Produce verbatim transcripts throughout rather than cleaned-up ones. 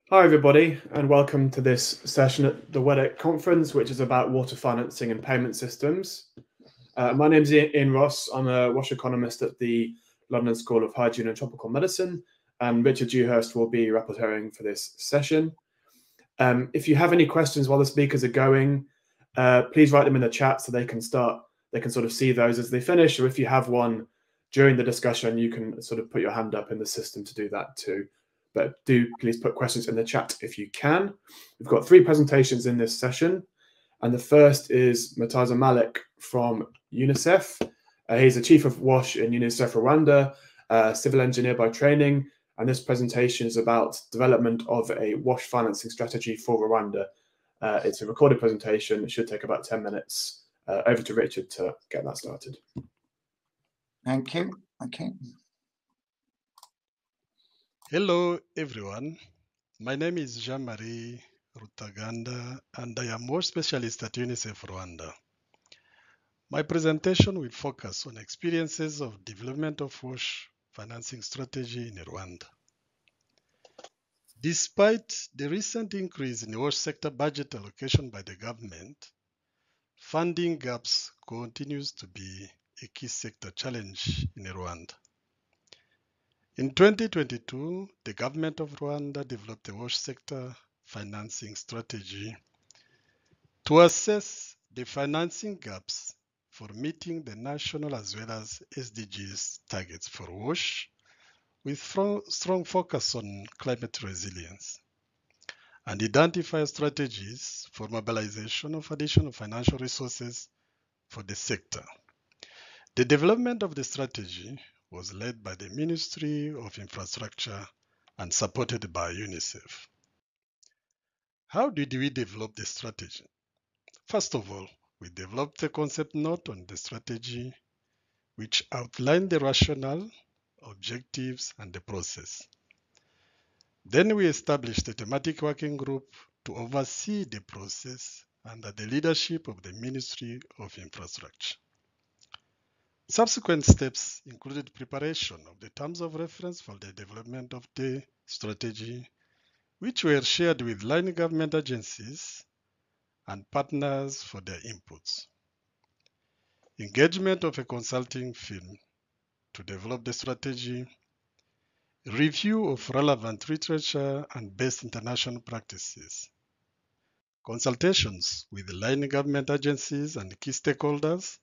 Hi everybody, and welcome to this session at the W E D C conference, which is about water financing and payment systems. Uh, my name is Ian Ross. I'm a WASH economist at the London School of Hygiene and Tropical Medicine, and Richard Dewhurst will be rapporteuring for this session. Um, if you have any questions while the speakers are going, uh, please write them in the chat so they can start, they can sort of see those as they finish, or if you have one during the discussion, you can sort of put your hand up in the system to do that too. But do please put questions in the chat if you can. We've got three presentations in this session. And the first is Murtaza Malik from UNICEF. Uh, he's the chief of WASH in UNICEF Rwanda, uh, civil engineer by training. And this presentation is about development of a WASH financing strategy for Rwanda. Uh, it's a recorded presentation. It should take about ten minutes. Uh, over to Richard to get that started. Thank you. Okay. Hello, everyone. My name is Jean-Marie Rutaganda, and I am WASH specialist at UNICEF Rwanda. My presentation will focus on experiences of development of WASH financing strategy in Rwanda. Despite the recent increase in the WASH sector budget allocation by the government, funding gaps continues to be a key sector challenge in Rwanda. In twenty twenty-two, the government of Rwanda developed a WASH sector financing strategy to assess the financing gaps for meeting the national as well as S D Gs targets for WASH, with strong focus on climate resilience, and identify strategies for mobilization of additional financial resources for the sector. The development of the strategy was led by the Ministry of Infrastructure and supported by UNICEF. How did we develop the strategy? First of all, we developed a concept note on the strategy which outlined the rationale, objectives, and the process. Then we established a thematic working group to oversee the process under the leadership of the Ministry of Infrastructure. Subsequent steps included preparation of the terms of reference for the development of the strategy, which were shared with line government agencies and partners for their inputs. Engagement of a consulting firm to develop the strategy, review of relevant literature and best international practices, consultations with line government agencies and key stakeholders,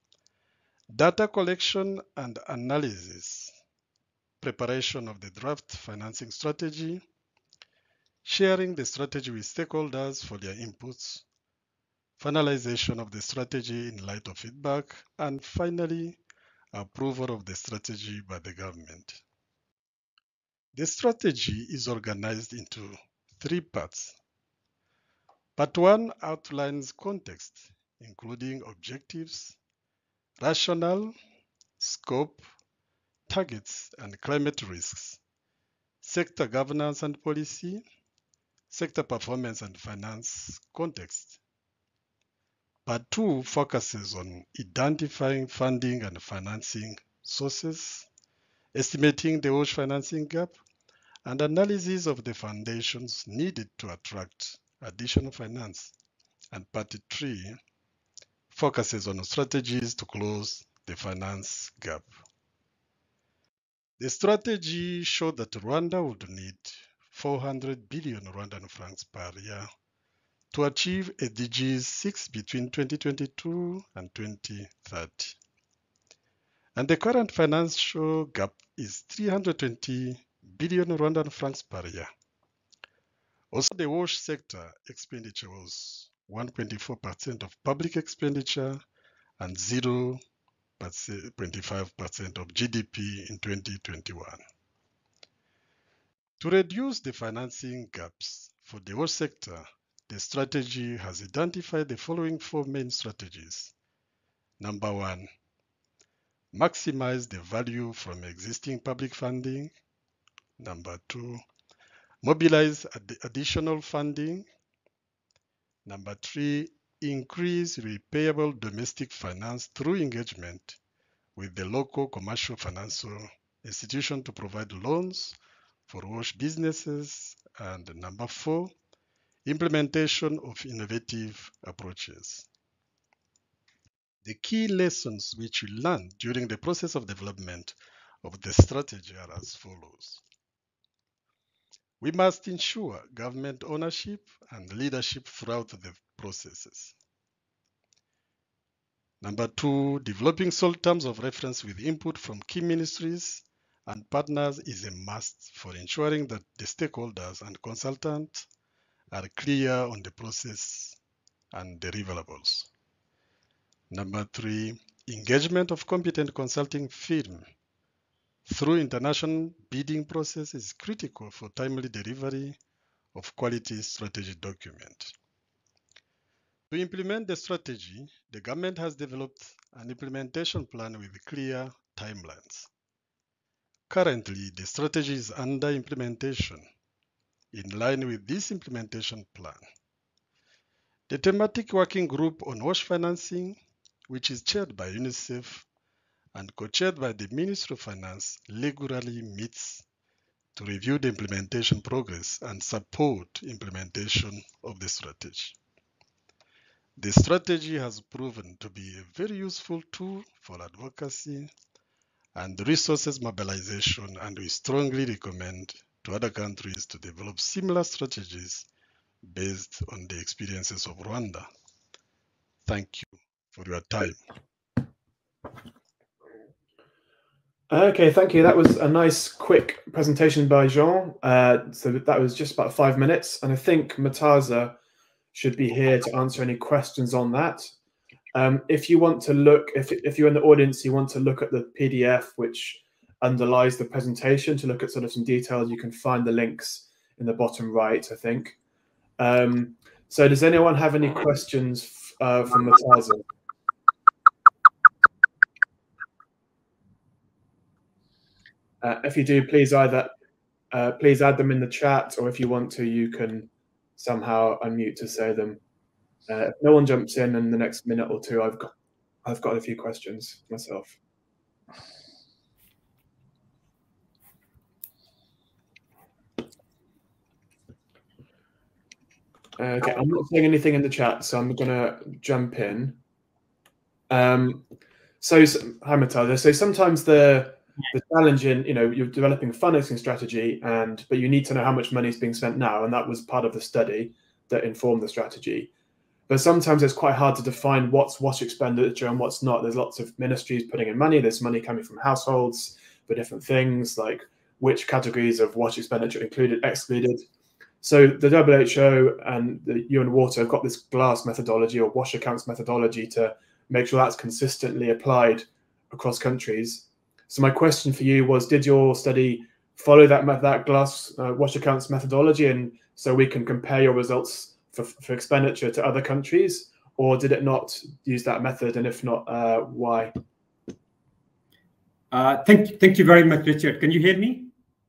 data collection and analysis, preparation of the draft financing strategy, sharing the strategy with stakeholders for their inputs, finalization of the strategy in light of feedback, and finally, approval of the strategy by the government. The strategy is organized into three parts. Part one outlines context, including objectives, rationale, scope, targets and climate risks, sector governance and policy, sector performance and finance context. Part two focuses on identifying funding and financing sources, estimating the WASH financing gap, and analysis of the foundations needed to attract additional finance. And part three focuses on strategies to close the finance gap. The strategy showed that Rwanda would need four hundred billion Rwandan francs per year to achieve S D Gs six between twenty twenty-two and twenty thirty. And the current financial gap is three hundred twenty billion Rwandan francs per year. Also, the WASH sector expenditure was one point two four percent of public expenditure and zero point five percent of G D P in twenty twenty-one. To reduce the financing gaps for the WASH sector, the strategy has identified the following four main strategies. Number one, maximize the value from existing public funding. Number two, mobilize ad- additional funding. Number three, increase repayable domestic finance through engagement with the local commercial financial institution to provide loans for WASH businesses. And number four, implementation of innovative approaches. The key lessons which we learned during the process of development of the strategy are as follows. We must ensure government ownership and leadership throughout the processes. Number two, developing solid terms of reference with input from key ministries and partners is a must for ensuring that the stakeholders and consultants are clear on the process and deliverables. Number three, engagement of competent consulting firm through international bidding process is critical for timely delivery of quality strategy document. To implement the strategy, the government has developed an implementation plan with clear timelines. Currently, the strategy is under implementation. In line with this implementation plan, the thematic working group on WASH financing, which is chaired by UNICEF and co-chaired by the Ministry of Finance, regularly meets to review the implementation progress and support implementation of the strategy. The strategy has proven to be a very useful tool for advocacy and resources mobilization, and we strongly recommend to other countries to develop similar strategies based on the experiences of Rwanda. Thank you for your time. Okay, thank you. That was a nice, quick presentation by Jean. Uh, so that was just about five minutes, and I think Mataza should be here to answer any questions on that. Um, if you want to look, if, if you're in the audience, you want to look at the P D F which underlies the presentation to look at sort of some details, you can find the links in the bottom right, I think. Um, so does anyone have any questions uh, from Mataza? Uh, if you do, please either uh, please add them in the chat, or if you want to, you can somehow unmute to say them. Uh, if no one jumps in in the next minute or two, I've got I've got a few questions myself. Okay, I'm not saying anything in the chat, so I'm going to jump in. Um, so, hi Mataza. So sometimes the the challenge in, you know, you're developing a financing strategy, and but you need to know how much money is being spent now, and that was part of the study that informed the strategy. But sometimes it's quite hard to define what's WASH expenditure and what's not. There's lots of ministries putting in money. There's money coming from households for different things, like which categories of WASH expenditure included, excluded. So the W H O and the U N Water have got this GLASS methodology or WASH accounts methodology to make sure that's consistently applied across countries. So my question for you was, did your study follow that, that GLASS uh, WASH accounts methodology, and so we can compare your results for, for expenditure to other countries, or did it not use that method? And if not, uh, why? Uh, thank, thank you very much, Richard. Can you hear me?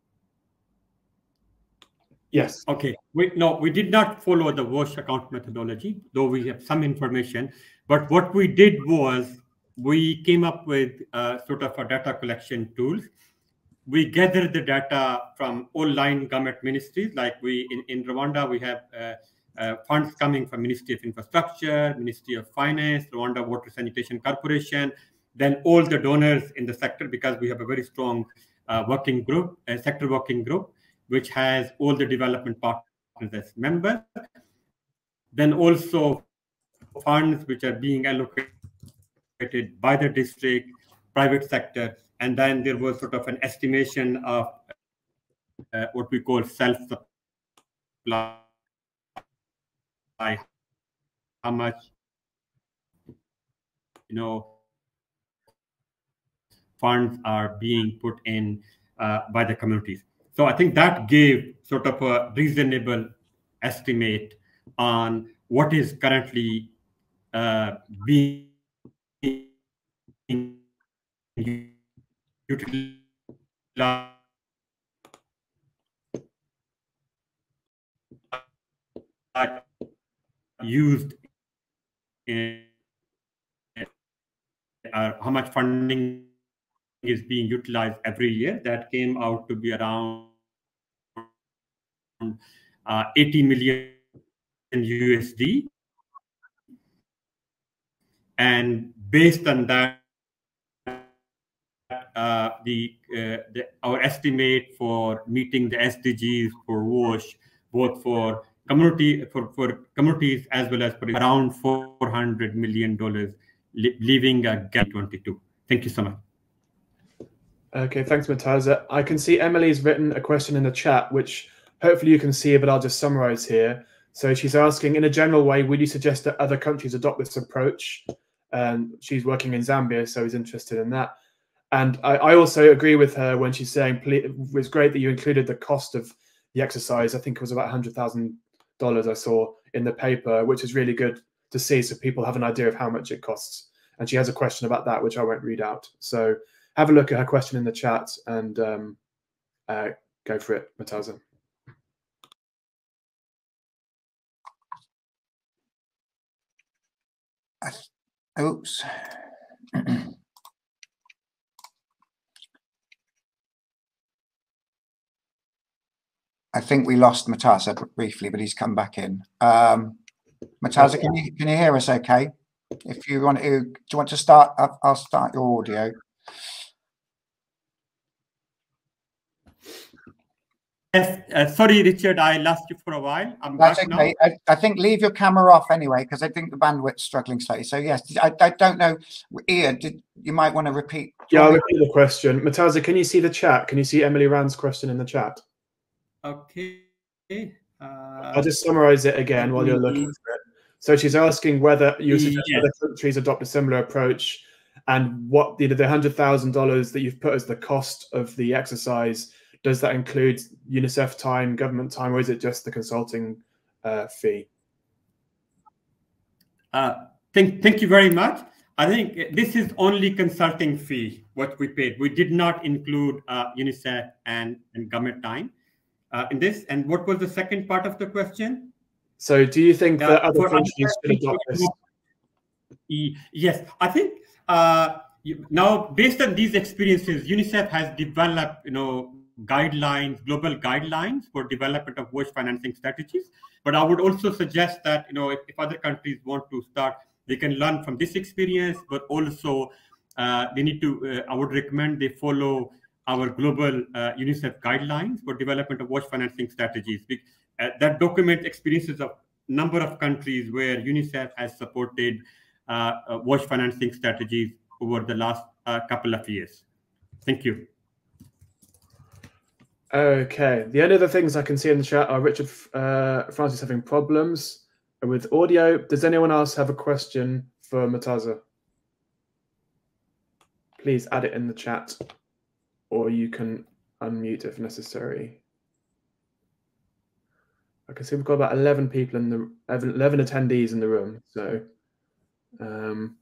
Yes. Okay. We, no, we did not follow the WASH account methodology, though we have some information. But what we did was we came up with uh, sort of a data collection tools. We gathered the data from all line government ministries. Like we in, in Rwanda, we have uh, uh, funds coming from Ministry of Infrastructure, Ministry of Finance, Rwanda Water Sanitation Corporation, then all the donors in the sector, because we have a very strong uh, working group, a sector working group, which has all the development partners as members. Then also funds which are being allocated by the district, private sector, and then there was sort of an estimation of uh, what we call self-supply, how much, you know, funds are being put in uh, by the communities. So I think that gave sort of a reasonable estimate on what is currently uh, being utilized used in, uh, how much funding is being utilized every year. That came out to be around uh, eighty million U S D. And based on that, uh, the, uh, the our estimate for meeting the S D Gs for WASH, both for community for, for communities as well as for around four hundred million dollars, leaving a gap twenty-two. Thank you so much. Okay, thanks, Murtaza. I can see Emily's written a question in the chat, which hopefully you can see, but I'll just summarize here. So she's asking, in a general way, would you suggest that other countries adopt this approach? Um, she's working in Zambia, so he's interested in that. And I, I also agree with her when she's saying it was great that you included the cost of the exercise. I think it was about one hundred thousand dollars I saw in the paper, which is really good to see so people have an idea of how much it costs. And she has a question about that, which I won't read out. So have a look at her question in the chat and um, uh, go for it, Murtaza. Oops. I think we lost Murtaza briefly, but he's come back in. Um, Murtaza, can you can you hear us? Okay. If you want to, do you want to start? I'll, I'll start your audio. Yes, uh, sorry, Richard, I lost you for a while. I'm That's back okay. now. I, I think leave your camera off anyway, because I think the bandwidth's struggling slightly. So yes, I, I don't know. Ian, did, you might want to repeat. Yeah, I'll repeat the question. Murtaza, can you see the chat? Can you see Emily Rand's question in the chat? Okay. Uh, I'll just summarize it again while you're looking for it. So she's asking whether you suggest yes. other countries adopt a similar approach, and what the, the one hundred thousand dollars that you've put as the cost of the exercise, does that include UNICEF time, government time, or is it just the consulting uh, fee? Uh, thank, thank you very much. I think this is only consulting fee, what we paid. We did not include uh, UNICEF and, and government time uh, in this. And what was the second part of the question? So do you think uh, that other countries should adopt this? Yes, I think uh, now based on these experiences, UNICEF has developed, you know, guidelines, global guidelines for development of WASH financing strategies. But I would also suggest that, you know, if, if other countries want to start, they can learn from this experience, but also uh, they need to, uh, I would recommend they follow our global uh, UNICEF guidelines for development of WASH financing strategies. Uh, that documents experiences of number of countries where UNICEF has supported uh, uh, WASH financing strategies over the last uh, couple of years. Thank you. Okay. The only other things I can see in the chat are Richard uh, Francis having problems with audio. Does anyone else have a question for Murtaza? Please add it in the chat, or you can unmute if necessary. I can see we've got about eleven people in the eleven attendees in the room. So, um,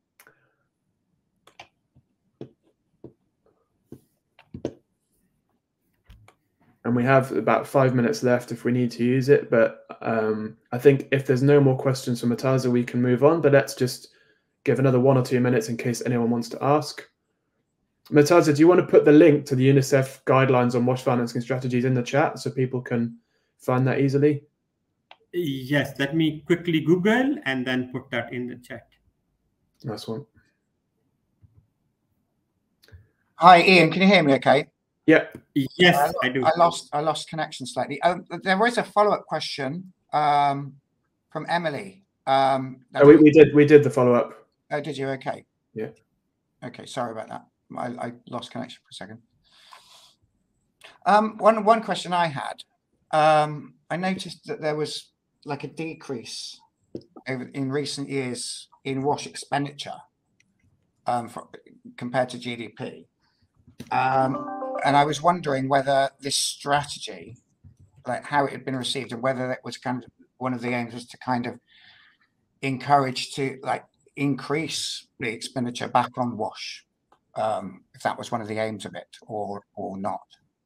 and we have about five minutes left if we need to use it. But um, I think if there's no more questions for Murtaza, we can move on. But let's just give another one or two minutes in case anyone wants to ask. Murtaza, do you want to put the link to the UNICEF guidelines on WASH financing strategies in the chat so people can find that easily? Yes, let me quickly Google and then put that in the chat. Nice one. Hi, Ian. Can you hear me? Okay. Yeah. Yes, I, I do. I lost. I lost connection slightly. Um, there was a follow-up question um, from Emily. Um, oh, we, we did. We did the follow-up. Oh, did you? Okay. Yeah. Okay. Sorry about that. I, I lost connection for a second. Um, one one question I had. Um, I noticed that there was like a decrease over in recent years in WASH expenditure um, for, compared to G D P. Um, and I was wondering whether this strategy, like how it had been received, and whether that was kind of one of the aims was to kind of encourage to like increase the expenditure back on WASH, um, if that was one of the aims of it, or or not.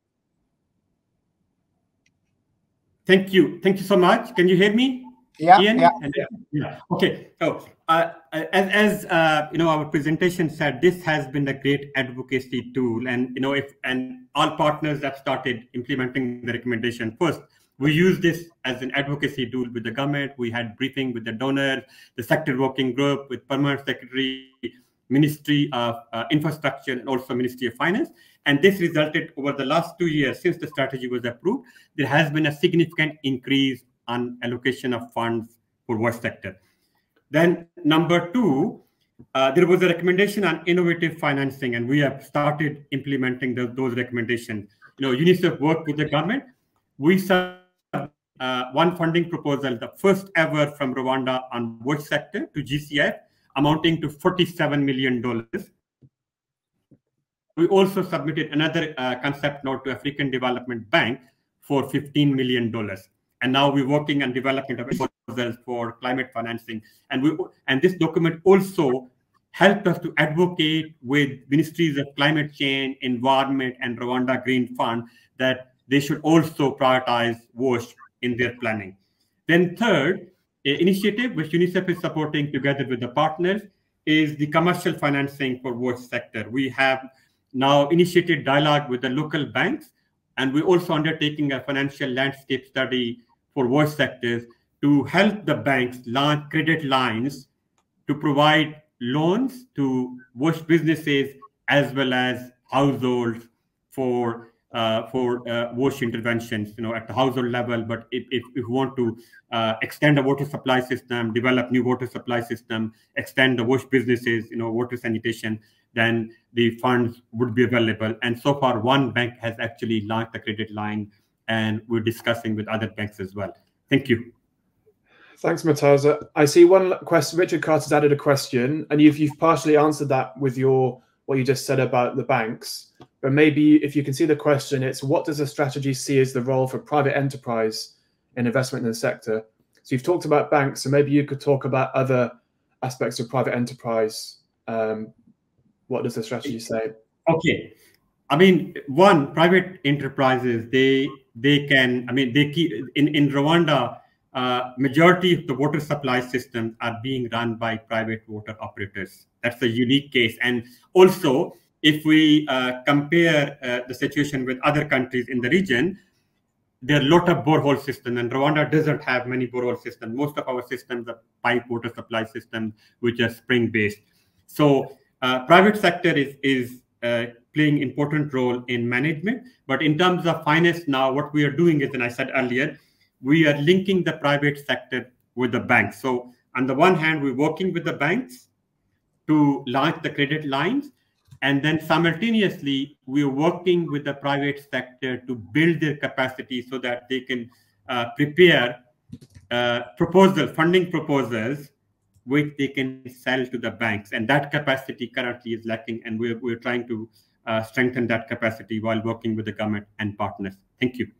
Thank you. Thank you so much. Can you hear me? Yeah. Ian? Yeah. And, yeah. Okay. So, uh, as, as uh, you know, our presentation said, this has been a great advocacy tool, and you know, if and all partners have started implementing the recommendation. First, we use this as an advocacy tool with the government. We had briefing with the donors, the sector working group, with Permanent Secretary, Ministry of uh, Infrastructure, and also Ministry of Finance. And this resulted over the last two years since the strategy was approved, there has been a significant increase on allocation of funds for water sector. Then number two, uh, there was a recommendation on innovative financing, and we have started implementing the, those recommendations. You know, UNICEF worked with the government. We saw uh, one funding proposal, the first ever from Rwanda on water sector to G C F, amounting to forty-seven million dollars. We also submitted another uh, concept note to African Development Bank for fifteen million dollars. And now we're working on development of proposals for climate financing. And we and this document also helped us to advocate with ministries of climate change, environment, and Rwanda Green Fund that they should also prioritize WASH in their planning. Then third, an initiative which UNICEF is supporting together with the partners is the commercial financing for WASH sector. We have now initiated dialogue with the local banks, and we're also undertaking a financial landscape study for WASH sectors to help the banks launch credit lines to provide loans to WASH businesses as well as households for uh, for uh, WASH interventions, you know, at the household level. But if, if, if we want to uh, extend the water supply system, develop new water supply system, extend the WASH businesses, you know, water sanitation, then the funds would be available. And so far, one bank has actually launched a credit line, and we're discussing with other banks as well. Thank you. Thanks, Murtaza. I see one question. Richard Carter's added a question, and you've you've partially answered that with your what you just said about the banks. But maybe if you can see the question, it's what does the strategy see as the role for private enterprise in investment in the sector? So you've talked about banks, so maybe you could talk about other aspects of private enterprise. Um, what does the strategy say? Okay. I mean, one, private enterprises, they they can, I mean, they keep, in, in Rwanda, uh, majority of the water supply systems are being run by private water operators. That's a unique case. And also, if we uh, compare uh, the situation with other countries in the region, there are a lot of borehole systems, and Rwanda doesn't have many borehole systems. Most of our systems are pipe water supply systems, which are spring-based. So uh, private sector is, is uh, playing important role in management. But in terms of finance now, what we are doing is, and I said earlier, we are linking the private sector with the banks. So on the one hand, we're working with the banks to launch the credit lines. And then simultaneously, we're working with the private sector to build their capacity so that they can uh, prepare uh, proposal, funding proposals, which they can sell to the banks. And that capacity currently is lacking. And we're, we're trying to uh, strengthen that capacity while working with the government and partners. Thank you.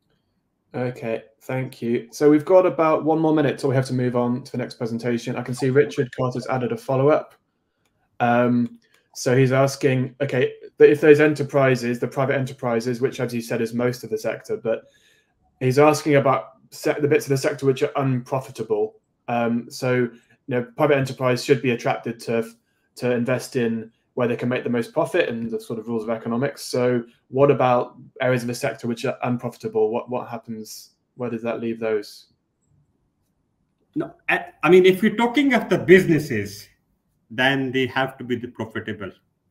Okay, thank you. So we've got about one more minute till we have to move on to the next presentation. I can see Richard Carter's added a follow-up. Um, So he's asking, okay, if those enterprises, the private enterprises, which as you said is most of the sector, but he's asking about the bits of the sector which are unprofitable. Um, so, you know, private enterprise should be attracted to to invest in where they can make the most profit and the sort of rules of economics. So what about areas of the sector which are unprofitable? What what happens? Where does that leave those? No, I mean, if we're talking of the businesses, then they have to be the profitable.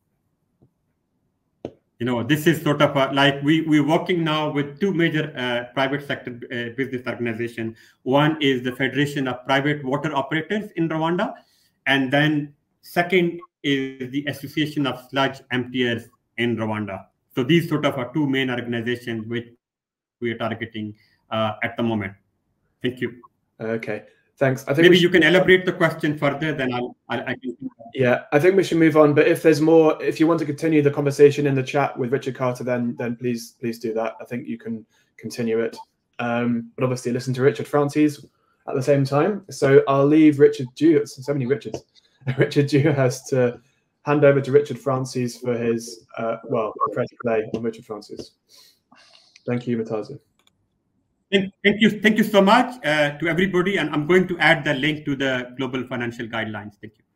You know, this is sort of a, like we, we're working now with two major uh, private sector uh, business organizations. One is the Federation of Private Water Operators in Rwanda. And then second is the Association of Sludge Emptiers in Rwanda. So these sort of are two main organizations which we are targeting uh, at the moment. Thank you. Okay. Thanks. I think maybe should, you can elaborate the question further. Then I'll, I'll I can. Yeah, I think we should move on. But if there's more, if you want to continue the conversation in the chat with Richard Carter, then then please please do that. I think you can continue it. Um, but obviously, listen to Richard Francis at the same time. So I'll leave Richard Dew. So many Richards. Richard Dew has to hand over to Richard Francis for his uh, well press play on Richard Francis. Thank you, Murtaza. Thank, thank you. Thank you so much uh, to everybody. And I'm going to add the link to the Global Financial Guidelines. Thank you.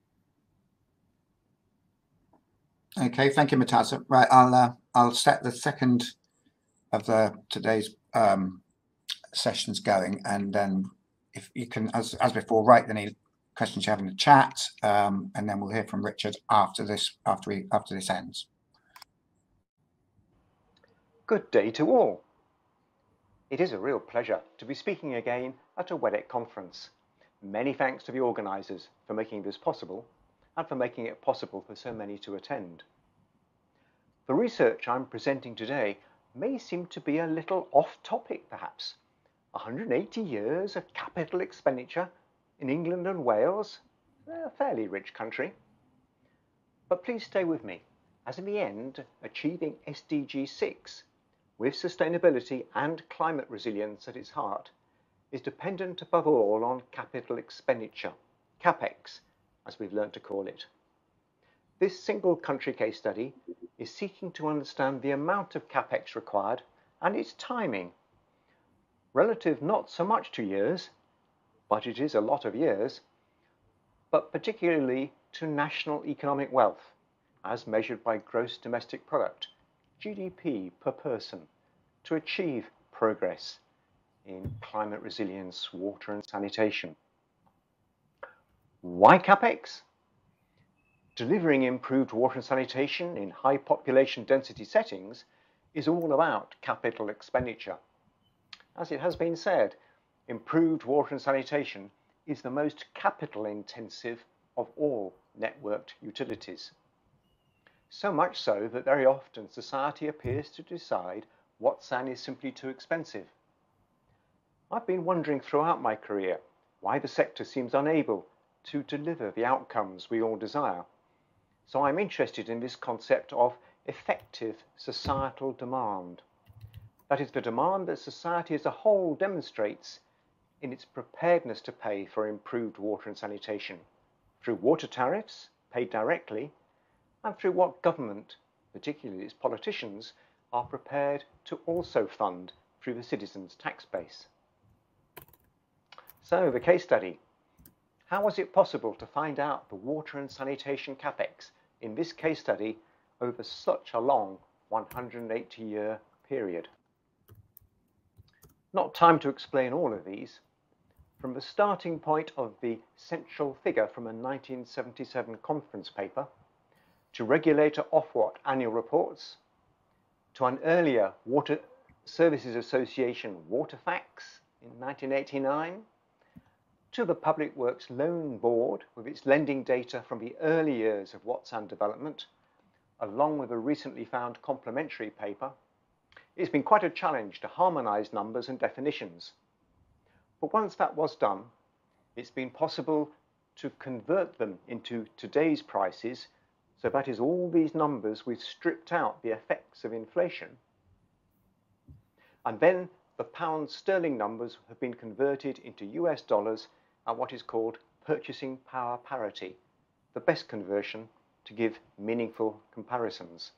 Okay, thank you, Murtaza. Right, I'll uh, I'll set the second of the today's um, sessions going, and then if you can, as, as before, write any questions you have in the chat, um, and then we'll hear from Richard after this, after we, after this ends. Good day to all. It is a real pleasure to be speaking again at a W E D C conference. Many thanks to the organisers for making this possible and for making it possible for so many to attend. The research I'm presenting today may seem to be a little off topic perhaps. one hundred eighty years of capital expenditure in England and Wales, a fairly rich country. But please stay with me, as in the end, achieving S D G six with sustainability and climate resilience at its heart is dependent above all on capital expenditure, CapEx, as we've learned to call it. This single country case study is seeking to understand the amount of CapEx required and its timing, relative not so much to years, but it is a lot of years, but particularly to national economic wealth, as measured by gross domestic product, G D P per person, to achieve progress in climate resilience, water and sanitation. Why CapEx? Delivering improved water and sanitation in high population density settings is all about capital expenditure. As it has been said, improved water and sanitation is the most capital intensive of all networked utilities. So much so that very often society appears to decide what S A N is simply too expensive. I've been wondering throughout my career why the sector seems unable to deliver the outcomes we all desire. So I'm interested in this concept of effective societal demand. That is the demand that society as a whole demonstrates in its preparedness to pay for improved water and sanitation through water tariffs paid directly and through what government, particularly its politicians, are prepared to also fund through the citizens' tax base. So the case study. How was it possible to find out the water and sanitation CapEx in this case study over such a long one hundred eighty year period? Not time to explain all of these. From the starting point of the central figure from a nineteen seventy-seven conference paper, to regulator Ofwat annual reports, to an earlier Water Services Association water facts in nineteen eighty-nine, to the Public Works Loan Board with its lending data from the early years of W A T S A N development, along with a recently found complementary paper, it's been quite a challenge to harmonise numbers and definitions. But once that was done, it's been possible to convert them into today's prices, so that is all these numbers we've stripped out the effects of inflation. And then the pound sterling numbers have been converted into U S dollars at what is called purchasing power parity, the best conversion to give meaningful comparisons.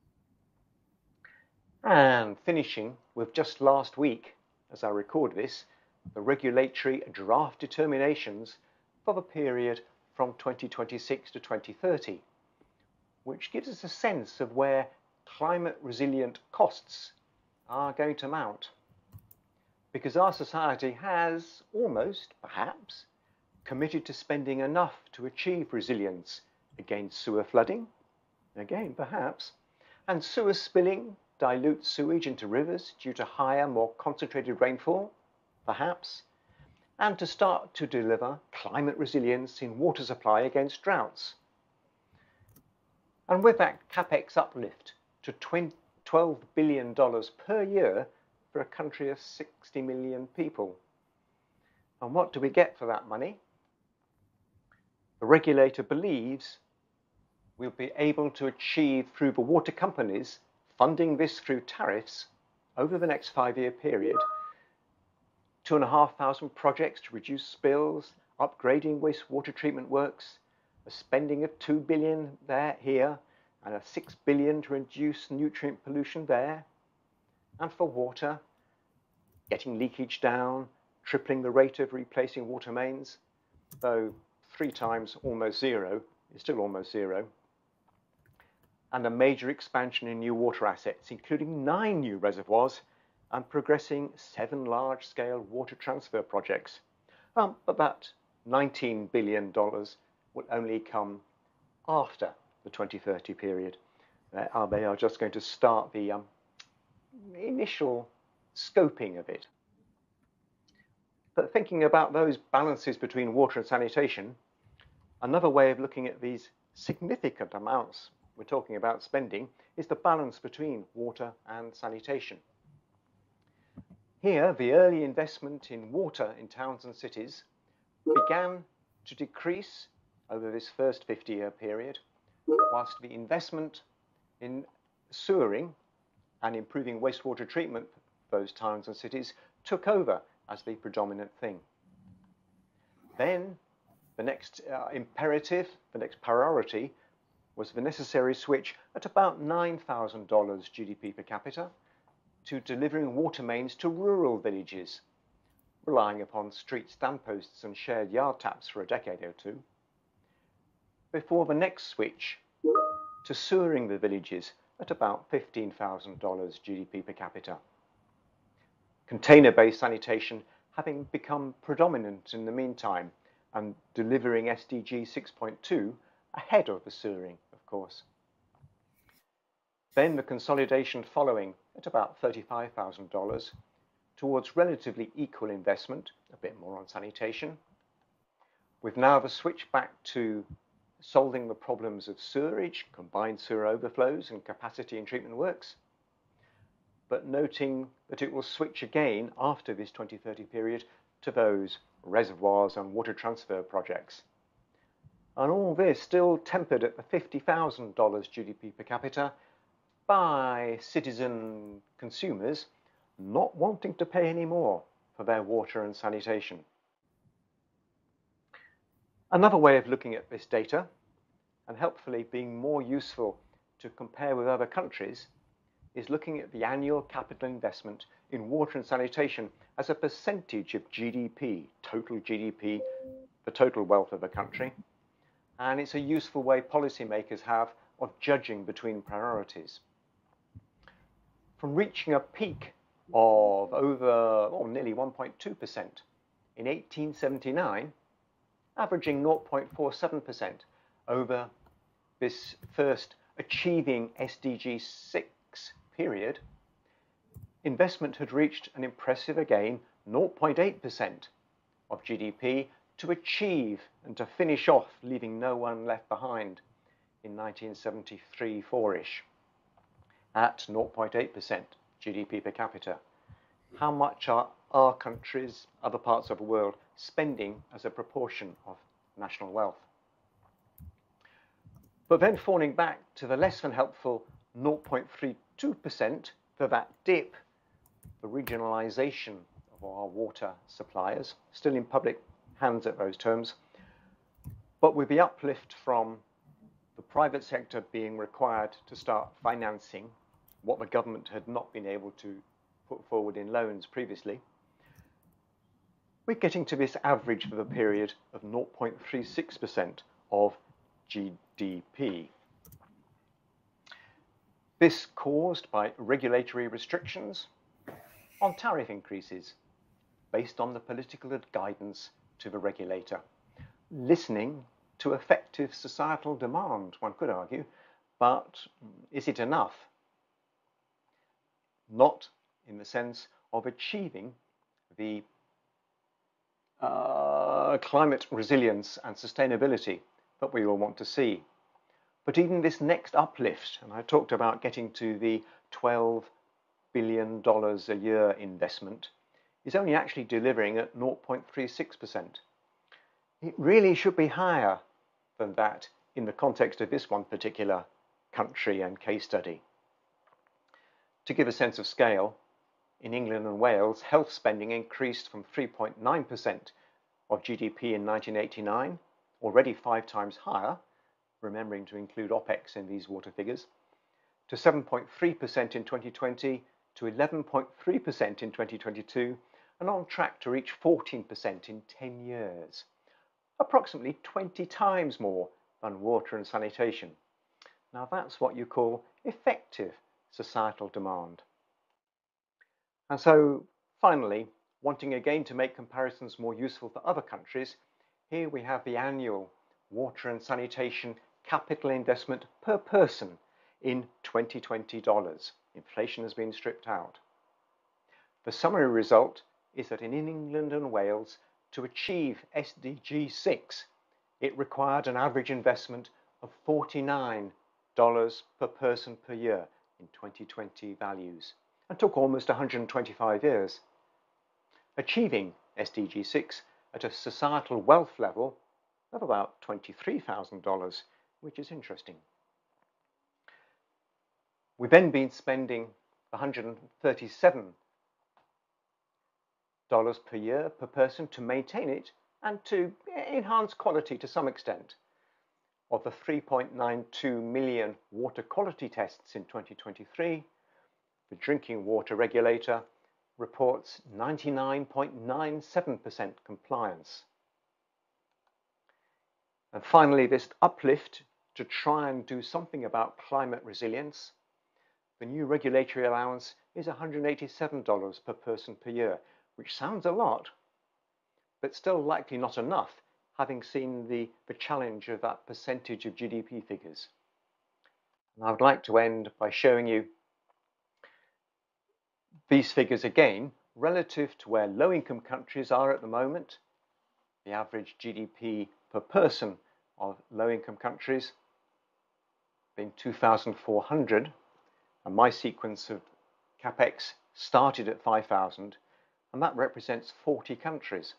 And finishing with just last week, as I record this, the regulatory draft determinations for the period from twenty twenty-six to twenty thirty, which gives us a sense of where climate resilient costs are going to mount. Because our society has almost, perhaps, committed to spending enough to achieve resilience against sewer flooding, again perhaps, and sewer spilling dilutes sewage into rivers due to higher, more concentrated rainfall, perhaps, and to start to deliver climate resilience in water supply against droughts. And with that CapEx uplift to twelve billion dollars per year for a country of sixty million people. And what do we get for that money? The regulator believes we'll be able to achieve through the water companies funding this through tariffs over the next five-year period, two and a half thousand projects to reduce spills, upgrading wastewater treatment works, a spending of two billion there here, and a six billion to reduce nutrient pollution there. And for water, getting leakage down, tripling the rate of replacing water mains, though three times almost zero is still almost zero. And a major expansion in new water assets, including nine new reservoirs and progressing seven large-scale water transfer projects. Um, but that nineteen billion dollars will only come after the twenty thirty period. Uh, they are just going to start the um, initial scoping of it. But thinking about those balances between water and sanitation, another way of looking at these significant amounts we're talking about spending is the balance between water and sanitation. Here, the early investment in water in towns and cities began to decrease over this first fifty-year period, whilst the investment in sewering and improving wastewater treatment for those towns and cities took over as the predominant thing. Then the next uh, imperative, the next priority, was the necessary switch at about nine thousand dollars G D P per capita to delivering water mains to rural villages, relying upon street standposts and shared yard taps for a decade or two, before the next switch to sewering the villages at about fifteen thousand dollars G D P per capita. Container-based sanitation having become predominant in the meantime and delivering S D G six point two ahead of the sewering, of course. Then the consolidation following at about thirty-five thousand dollars towards relatively equal investment, a bit more on sanitation, with now the switch back to solving the problems of sewerage, combined sewer overflows and capacity and treatment works, but noting that it will switch again after this twenty thirty period to those reservoirs and water transfer projects. And all this still tempered at the fifty thousand dollars G D P per capita by citizen consumers not wanting to pay any more for their water and sanitation. Another way of looking at this data, and helpfully being more useful to compare with other countries, is looking at the annual capital investment in water and sanitation as a percentage of G D P, total G D P, the total wealth of a country. And it's a useful way policymakers have of judging between priorities. From reaching a peak of over or nearly one point two percent in eighteen seventy-nine, averaging zero point four seven percent over this first achieving S D G six period, investment had reached an impressive again zero point eight percent of G D P to achieve and to finish off, leaving no one left behind in nineteen seventy-three four-ish at zero point eight percent G D P per capita. How much are our countries, other parts of the world, spending as a proportion of national wealth? But then falling back to the less than helpful zero point three two percent for that dip, the regionalisation of our water suppliers, still in public hands at those terms, but with the uplift from the private sector being required to start financing what the government had not been able to put forward in loans previously, we're getting to this average for the period of zero point three six percent of G D P. This caused by regulatory restrictions on tariff increases based on the political guidance to the regulator, listening to effective societal demand, one could argue, but is it enough? Not in the sense of achieving the uh, climate resilience and sustainability that we all want to see. But even this next uplift, and I talked about getting to the twelve billion dollars a year investment, is only actually delivering at zero point three six percent. It really should be higher than that in the context of this one particular country and case study. To give a sense of scale, in England and Wales, health spending increased from three point nine percent of G D P in nineteen eighty-nine, already five times higher, remembering to include OPEX in these water figures, to seven point three percent in twenty twenty, to eleven point three percent in twenty twenty-two, and on track to reach fourteen percent in ten years, approximately twenty times more than water and sanitation. Now that's what you call effective societal demand. And so finally, wanting again to make comparisons more useful for other countries, here we have the annual water and sanitation capital investment per person in twenty twenty dollars. Inflation has been stripped out. The summary result is that in England and Wales, to achieve S D G six, it required an average investment of forty-nine dollars per person per year in twenty twenty values, and took almost one hundred twenty-five years. Achieving S D G six at a societal wealth level of about twenty-three thousand dollars, which is interesting. We've then been spending one hundred thirty-seven dollars per year per person to maintain it and to enhance quality to some extent. Of the three point nine two million water quality tests in twenty twenty-three, the Drinking Water Regulator reports ninety-nine point nine seven percent compliance. And finally, this uplift to try and do something about climate resilience. The new regulatory allowance is one hundred eighty-seven dollars per person per year, which sounds a lot, but still likely not enough, having seen the, the challenge of that percentage of G D P figures. And I would like to end by showing you these figures again, relative to where low-income countries are at the moment. The average G D P per person of low-income countries being two thousand four hundred, and my sequence of CapEx started at five thousand, and that represents forty countries.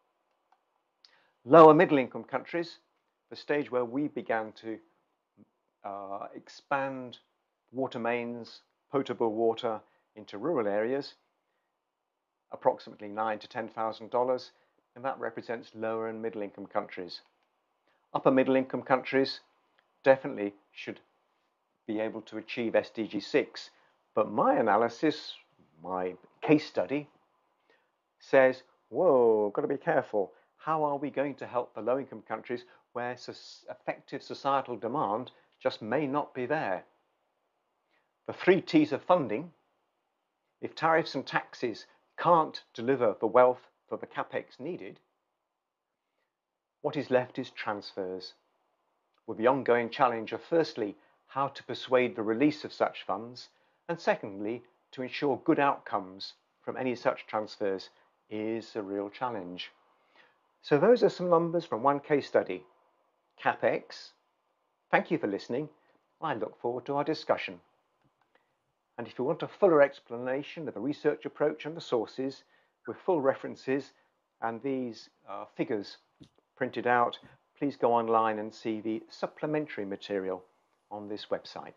Lower middle-income countries, the stage where we began to uh, expand water mains, potable water into rural areas, approximately nine to ten thousand dollars, and that represents lower and middle-income countries. Upper middle-income countries definitely should be able to achieve S D G six, but my analysis, my case study, says, whoa, got to be careful. How are we going to help the low-income countries where effective societal demand just may not be there? The three T's of funding, if tariffs and taxes can't deliver the wealth for the CapEx needed, what is left is transfers, with the ongoing challenge of firstly, how to persuade the release of such funds, and secondly, to ensure good outcomes from any such transfers is a real challenge. So those are some numbers from one case study. CapEx. Thank you for listening. I look forward to our discussion. And if you want a fuller explanation of the research approach and the sources with full references and these uh, figures printed out, please go online and see the supplementary material on this website.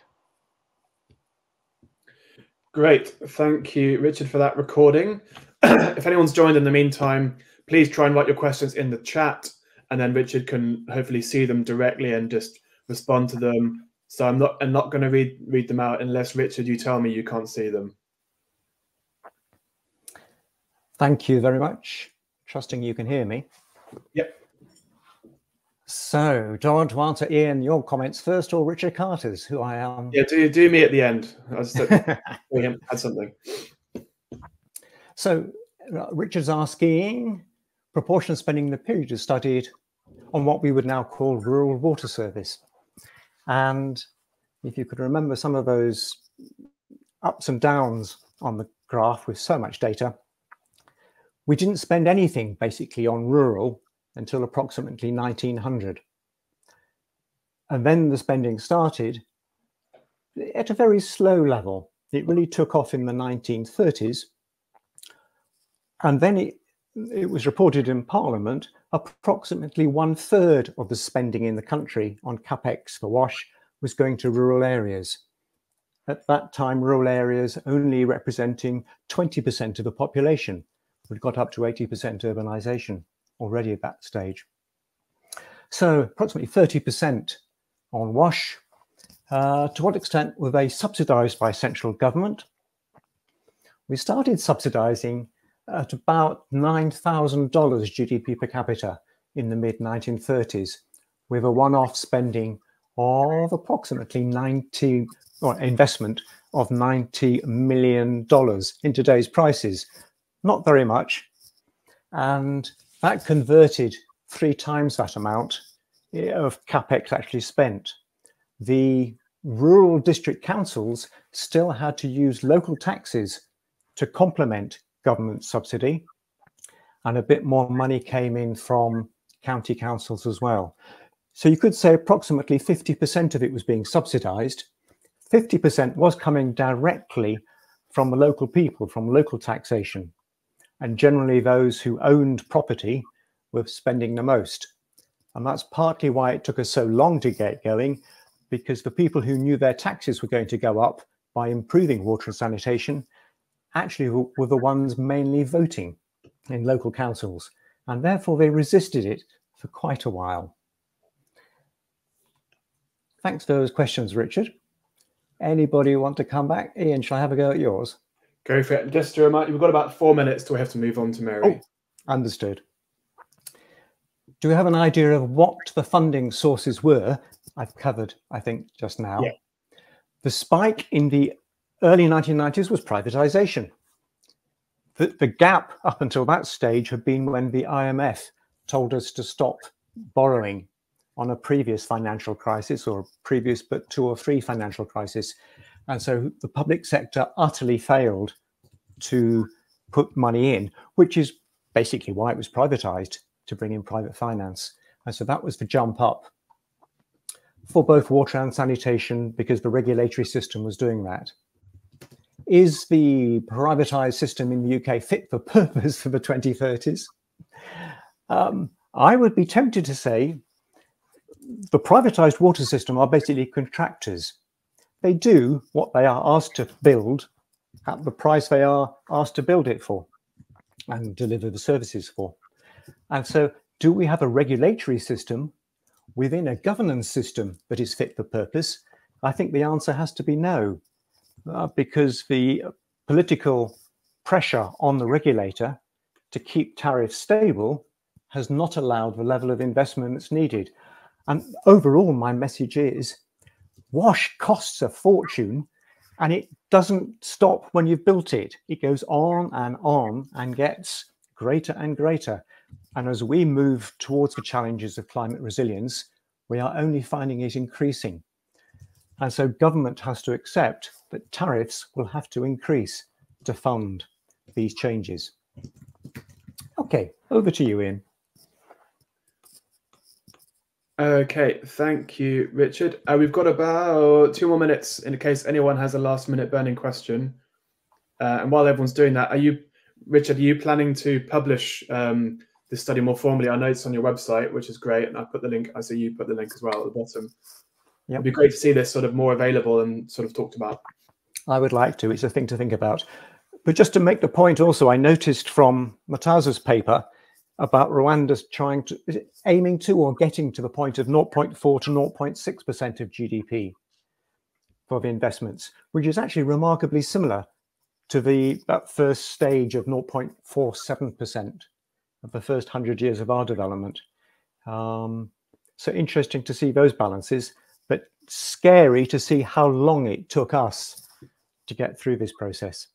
Great. Thank you, Richard, for that recording. If anyone's joined in the meantime, please try and write your questions in the chat, and then Richard can hopefully see them directly and just respond to them. So I'm not I'm not going to read read them out unless, Richard, you tell me you can't see them. Thank you very much. Trusting you can hear me. Yep. So, do I want to answer, Ian, your comments first, or Richard Carter's, who I am? Yeah, do do me at the end. I was just add something. So, uh, Richard's asking, proportion of spending in the period is studied on what we would now call rural water service. And if you could remember some of those ups and downs on the graph with so much data, we didn't spend anything basically on rural until approximately nineteen hundred. And then the spending started at a very slow level. It really took off in the nineteen thirties. And then it, it was reported in Parliament, approximately one third of the spending in the country on CapEx for WASH was going to rural areas. At that time, rural areas only representing twenty percent of the population. We'd got up to eighty percent urbanization already at that stage. So approximately thirty percent on WASH. Uh, to what extent were they subsidized by central government? We started subsidizing at about nine thousand dollars G D P per capita in the mid nineteen thirties, with a one-off spending of approximately ninety, or investment of ninety million dollars in today's prices. Not very much. And that converted three times that amount of capex actually spent. The rural district councils still had to use local taxes to complement government subsidy, and a bit more money came in from county councils as well. So you could say approximately fifty percent of it was being subsidized. fifty percent was coming directly from the local people, from local taxation. And generally those who owned property were spending the most. And that's partly why it took us so long to get going, because the people who knew their taxes were going to go up by improving water and sanitation actually were the ones mainly voting in local councils. And therefore they resisted it for quite a while. Thanks for those questions, Richard. Anybody want to come back? Ian, shall I have a go at yours? Go for it. Just to remind you, we've got about four minutes till we have to move on to Mary. Oh, understood. Do we have an idea of what the funding sources were? I've covered, I think, just now. Yeah. The spike in the early nineteen nineties was privatization. The, the gap up until that stage had been when the I M F told us to stop borrowing on a previous financial crisis, or previous but two or three financial crises. And so the public sector utterly failed to put money in, which is basically why it was privatized, to bring in private finance. And so that was the jump up for both water and sanitation, because the regulatory system was doing that. Is the privatized system in the U K fit for purpose for the twenty thirties? Um, I would be tempted to say the privatized water system are basically contractors. They do what they are asked to build at the price they are asked to build it for and deliver the services for. And so do we have a regulatory system within a governance system that is fit for purpose? I think the answer has to be no, uh, because the political pressure on the regulator to keep tariffs stable has not allowed the level of investment that's needed. And overall, my message is, WASH costs a fortune, and it doesn't stop when you've built it. It goes on and on and gets greater and greater. And as we move towards the challenges of climate resilience, we are only finding it increasing. And so government has to accept that tariffs will have to increase to fund these changes. Okay, over to you, Ian. Okay, thank you, Richard. Uh, we've got about two more minutes in case anyone has a last minute burning question. Uh, and while everyone's doing that, are you, Richard, are you planning to publish um, this study more formally? I know it's on your website, which is great. And I put the link, I see you put the link as well at the bottom. Yep. It'd be great to see this sort of more available and sort of talked about. I would like to. It's a thing to think about. But just to make the point also, I noticed from Mataza's paper about Rwanda trying to, is it aiming to or getting to the point of zero point four to zero point six percent of G D P for the investments, which is actually remarkably similar to the that first stage of zero point four seven percent of the first hundred years of our development. Um, so interesting to see those balances, but scary to see how long it took us to get through this process.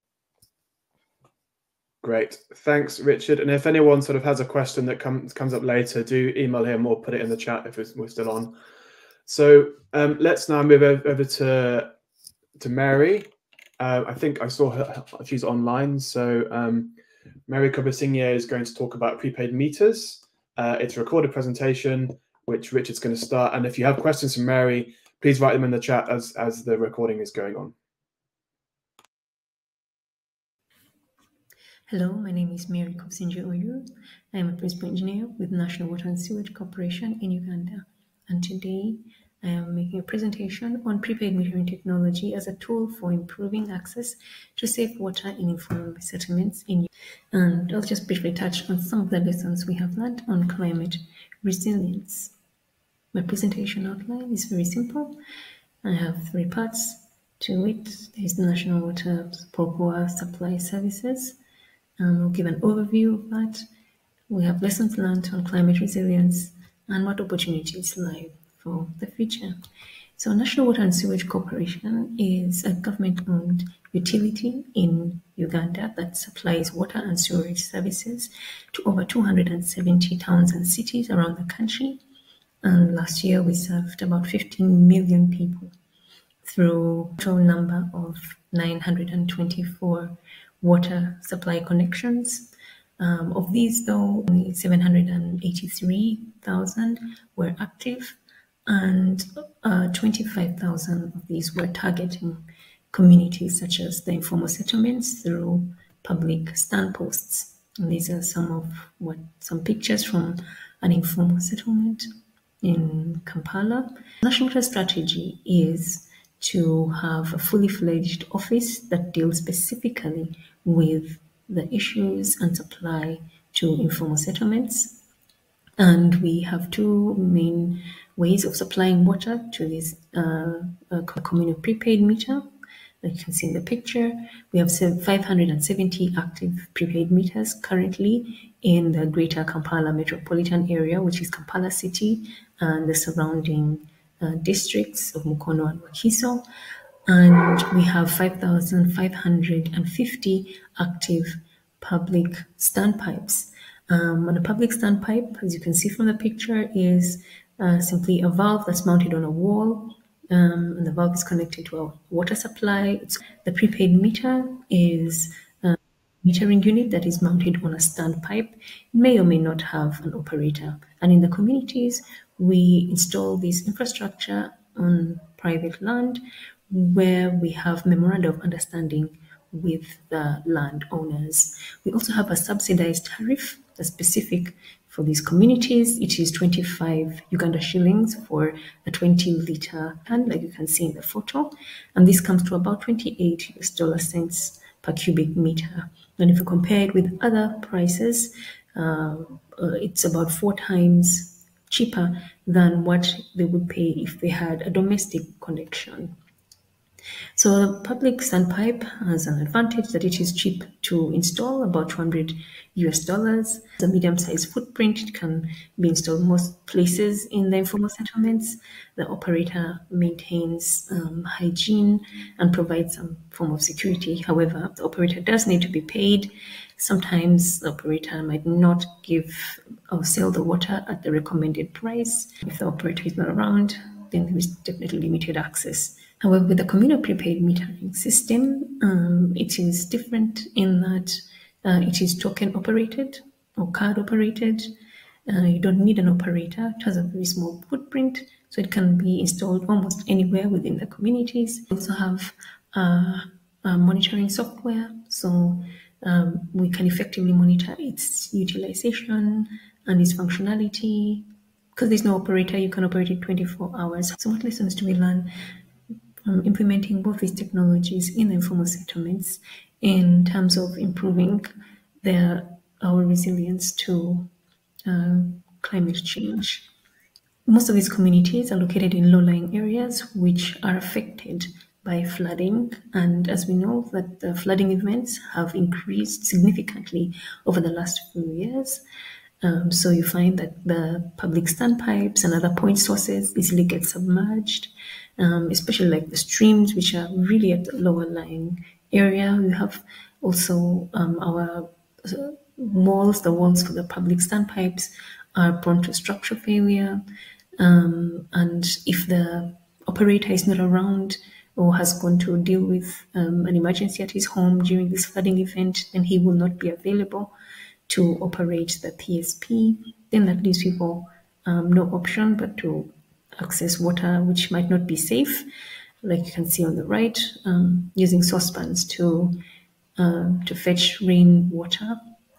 Great, thanks, Richard. And if anyone sort of has a question that comes comes up later, do email him or put it in the chat if it's, we're still on. So um, let's now move over to to Mary. Uh, I think I saw her; she's online. So um, Mary Cobresigne is going to talk about prepaid meters. Uh, it's a recorded presentation, which Richard's going to start. And if you have questions from Mary, please write them in the chat as as the recording is going on. Hello, my name is Mary Cobresigne Oyo. I am a principal engineer with National Water and Sewage Corporation in Uganda. And today I am making a presentation on prepaid metering technology as a tool for improving access to safe water in informal settlements in Uganda. And I'll just briefly touch on some of the lessons we have learned on climate resilience. My presentation outline is very simple. I have three parts to it. There is the National Water Power Supply Services. Um, we'll give an overview of that. We have lessons learned on climate resilience and what opportunities lie for the future. So National Water and Sewage Corporation is a government-owned utility in Uganda that supplies water and sewerage services to over two hundred seventy towns and cities around the country. And last year we served about fifteen million people through a total number of nine hundred twenty-four water supply connections. Um, of these, though, only seven hundred eighty-three thousand were active, and uh, twenty-five thousand of these were targeting communities such as the informal settlements through public stand posts. And these are some of what some pictures from an informal settlement in Kampala. National Water Strategy is to have a fully fledged office that deals specifically with the issues and supply to informal settlements. And we have two main ways of supplying water to this uh, uh, communal prepaid meter. Like you can see in the picture, we have five hundred seventy active prepaid meters currently in the greater Kampala metropolitan area, which is Kampala City and the surrounding uh, districts of Mukono and Wakiso. And we have five thousand five hundred fifty active public standpipes. Um, and a public standpipe, as you can see from the picture, is uh, simply a valve that's mounted on a wall. Um, and the valve is connected to a water supply. It's, the prepaid meter is a metering unit that is mounted on a standpipe. It may or may not have an operator. And in the communities, we install this infrastructure on private land where we have memoranda of understanding with the landowners. We also have a subsidized tariff that's specific for these communities. It is twenty-five Uganda shillings for a twenty litre can, like you can see in the photo. And this comes to about twenty-eight U S dollar cents per cubic meter. And if you compare it with other prices, uh, uh, it's about four times cheaper than what they would pay if they had a domestic connection. So the public standpipe has an advantage that it is cheap to install, about two hundred U S dollars. The medium-sized footprint, it can be installed most places in the informal settlements. The operator maintains um, hygiene and provides some form of security. However, the operator does need to be paid. Sometimes the operator might not give or sell the water at the recommended price. If the operator is not around, then there is definitely limited access. However, with the communal prepaid metering system, um, it is different in that uh, it is token operated or card operated. Uh, you don't need an operator. It has a very small footprint, so it can be installed almost anywhere within the communities. We also have uh, uh, monitoring software, so um, we can effectively monitor its utilization and its functionality. Because there's no operator, you can operate it twenty-four hours. So what lessons do we learn from implementing both these technologies in the informal settlements in terms of improving their our resilience to uh, climate change? Most of these communities are located in low-lying areas which are affected by flooding, and as we know that the flooding events have increased significantly over the last few years. Um, so you find that the public standpipes and other point sources easily get submerged, um, especially like the streams, which are really at the lower lying area. We have also um, our uh, walls, the walls for the public standpipes are prone to structural failure. Um, and if the operator is not around or has gone to deal with um, an emergency at his home during this flooding event, then he will not be available to operate the P S P. Then that leaves people um, no option but to access water which might not be safe, like you can see on the right, um, using saucepans to uh, to fetch rainwater,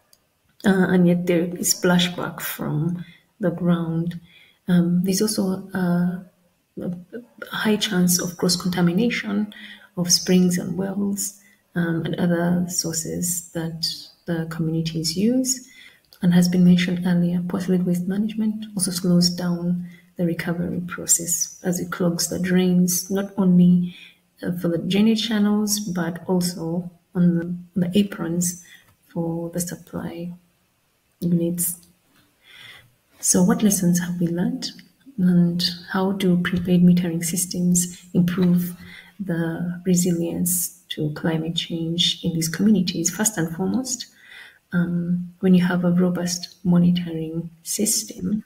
uh, and yet there is splashback from the ground. Um, there's also a, a high chance of cross-contamination of springs and wells um, and other sources that the communities use. And has been mentioned earlier, poor solid waste management also slows down the recovery process as it clogs the drains, not only uh, for the drainage channels, but also on the, the aprons for the supply units. So what lessons have we learned? And how do prepaid metering systems improve the resilience to climate change in these communities? First and foremost, um, when you have a robust monitoring system,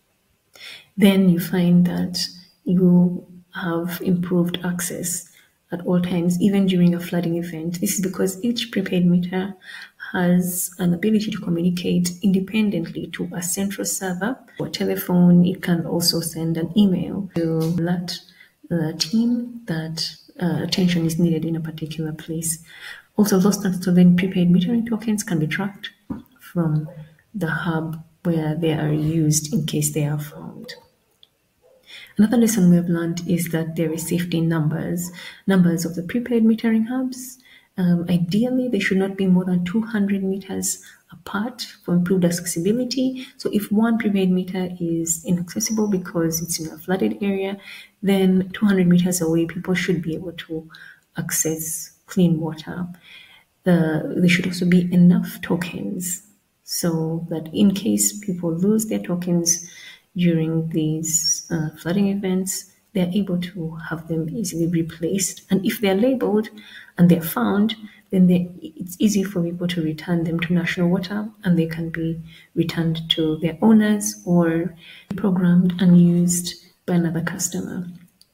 then you find that you have improved access at all times, even during a flooding event. This is because each prepaid meter has an ability to communicate independently to a central server or telephone. It can also send an email to alert the team that uh, attention is needed in a particular place. Also, lost and stolen prepaid metering tokens can be tracked from the hub where they are used in case they are found. Another lesson we have learned is that there is safety in numbers. Numbers of the prepaid metering hubs. Um, ideally, they should not be more than two hundred meters apart for improved accessibility. So if one prepaid meter is inaccessible because it's in a flooded area, then two hundred meters away, people should be able to access clean water. The, there should also be enough tokens so that in case people lose their tokens during these uh, flooding events, they're able to have them easily replaced. And if they're labeled and they're found, then they, it's easy for people to return them to National Water, and they can be returned to their owners or programmed and used by another customer.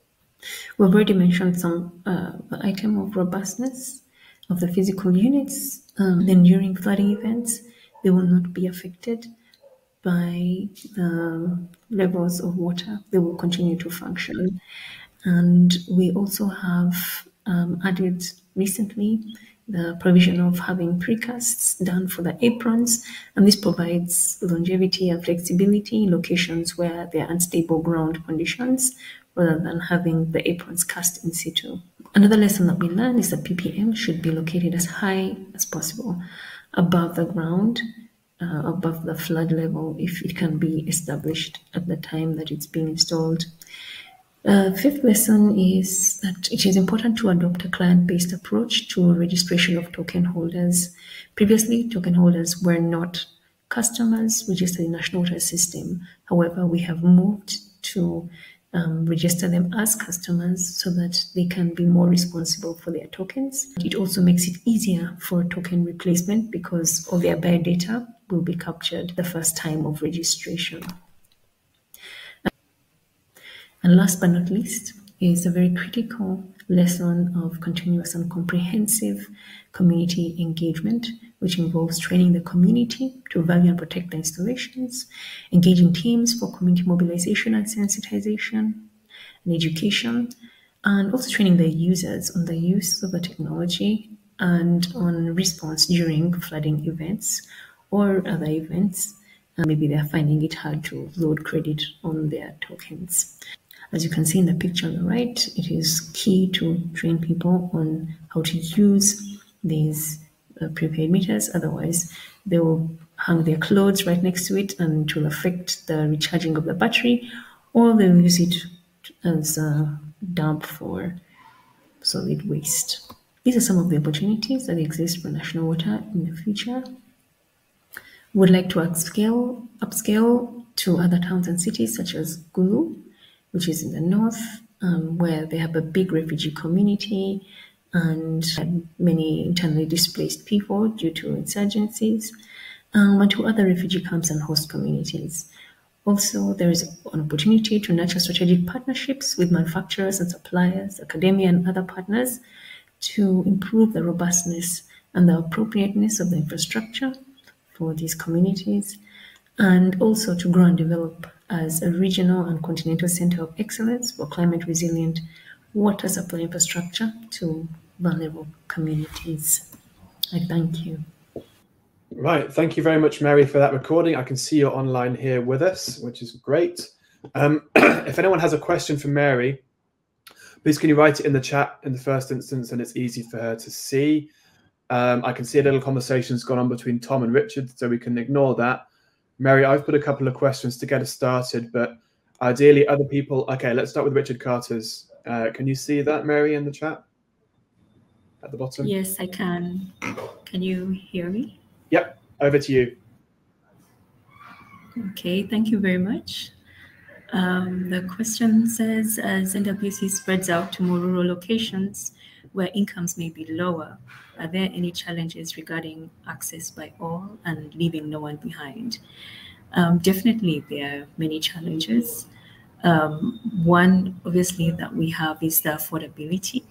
We've already mentioned some uh, the item of robustness of the physical units. Um, then during flooding events, they will not be affected by the levels of water. They will continue to function. And we also have um, added recently the provision of having precasts done for the aprons, and this provides longevity and flexibility in locations where there are unstable ground conditions, rather than having the aprons cast in situ. Another lesson that we learned is that P P M should be located as high as possible above the ground, uh, above the flood level, if it can be established at the time that it's being installed. Uh, fifth lesson is that it is important to adopt a client-based approach to registration of token holders. Previously, token holders were not customers registered in the National Water System. However, we have moved to um, register them as customers so that they can be more responsible for their tokens. It also makes it easier for token replacement because all their biodata will be captured the first time of registration. And last but not least is a very critical lesson of continuous and comprehensive community engagement, which involves training the community to value and protect the installations, engaging teams for community mobilization and sensitization and education, and also training the users on the use of the technology and on response during flooding events or other events. And maybe they're finding it hard to load credit on their tokens. As you can see in the picture on the right, it is key to train people on how to use these uh, prepaid meters. Otherwise, they will hang their clothes right next to it and it will affect the recharging of the battery, or they will use it as a dump for solid waste. These are some of the opportunities that exist for National Water in the future. We would like to upscale, upscale to other towns and cities such as Gulu, which is in the north, um, where they have a big refugee community and many internally displaced people due to insurgencies, um, and to other refugee camps and host communities. Also, there is an opportunity to nurture strategic partnerships with manufacturers and suppliers, academia, and other partners to improve the robustness and the appropriateness of the infrastructure for these communities, and also to grow and develop as a regional and continental center of excellence for climate resilient water supply infrastructure to vulnerable communities. I thank you. Right, thank you very much, Mary, for that recording. I can see you're online here with us, which is great. Um, if anyone has a question for Mary, please can you write it in the chat in the first instance, and it's easy for her to see. Um, I can see a little conversation's gone on between Tom and Richard, so we can ignore that. Mary, I've put a couple of questions to get us started, but ideally other people... Okay, let's start with Richard Carter's. Uh, can you see that, Mary, in the chat at the bottom? Yes, I can. Can you hear me? Yep, over to you. Okay, thank you very much. Um, the question says, as N W C spreads out to more rural locations where incomes may be lower, are there any challenges regarding access by all and leaving no one behind? Um, definitely, there are many challenges. Um, one, obviously, that we have is the affordability.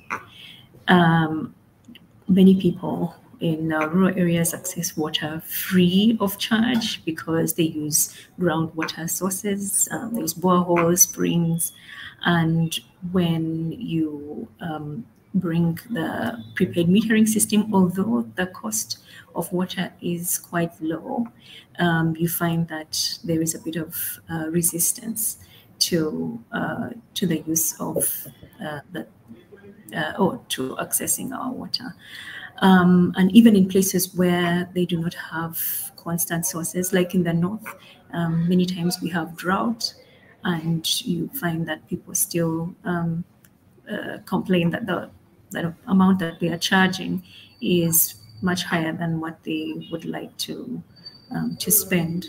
Um, many people in uh, rural areas access water free of charge because they use groundwater sources, um, they use boreholes, springs, and when you um, bring the prepaid metering system, although the cost of water is quite low, um, you find that there is a bit of uh, resistance to uh, to the use of uh, the uh, or to accessing our water. Um, and even in places where they do not have constant sources, like in the north, um, many times we have drought, and you find that people still um, uh, complain that the, the amount that they are charging is much higher than what they would like to um, to spend.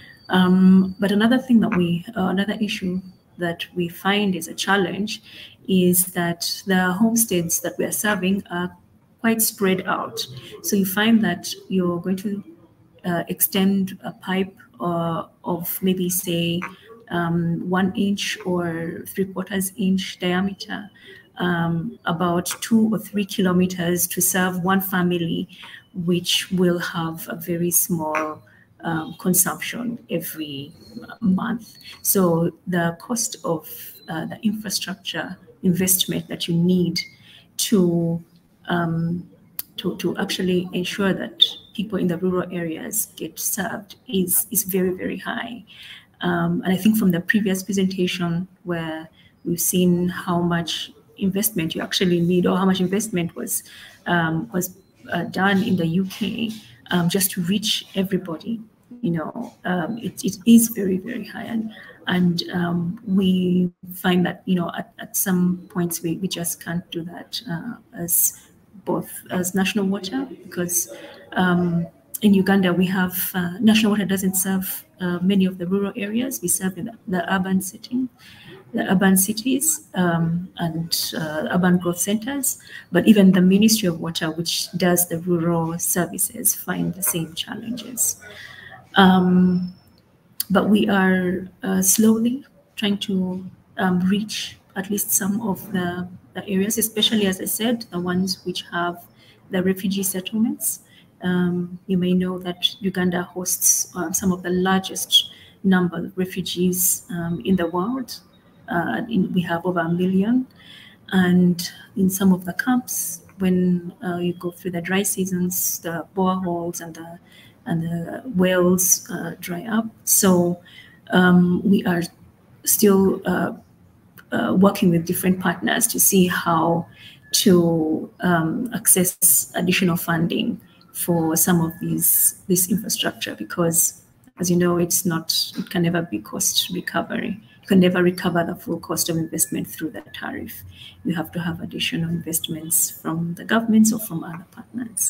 Um, but another thing that we, uh, another issue that we find is a challenge is that the homesteads that we are serving are quite spread out. So you find that you're going to uh, extend a pipe uh, of maybe say um, one inch or three quarters inch diameter, um, about two or three kilometers to serve one family, which will have a very small um, consumption every month. So the cost of uh, the infrastructure investment that you need to Um, to, to actually ensure that people in the rural areas get served is, is very, very high. Um, and I think from the previous presentation where we've seen how much investment you actually need or how much investment was, um, was uh, done in the U K um, just to reach everybody, you know, um, it, it is very, very high. And, and um, we find that, you know, at, at some points we, we just can't do that uh, as both as National Water, because um, in Uganda we have, uh, National Water doesn't serve uh, many of the rural areas. We serve in the, the urban setting, the urban cities um, and uh, urban growth centers. But even the Ministry of Water, which does the rural services, find the same challenges. Um, but we are uh, slowly trying to um, reach at least some of the The areas, especially, as I said, the ones which have the refugee settlements. Um, you may know that Uganda hosts uh, some of the largest number of refugees um, in the world. Uh, in, we have over a million. And in some of the camps, when uh, you go through the dry seasons, the boreholes and the, and the wells uh, dry up. So um, we are still uh, Uh, working with different partners to see how to um, access additional funding for some of these this infrastructure, because, as you know, it's not, it can never be cost recovery. You can never recover the full cost of investment through the tariff. You have to have additional investments from the governments or from other partners.